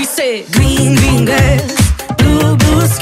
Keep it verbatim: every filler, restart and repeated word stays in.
She said, green, green grass, blue, blue sky.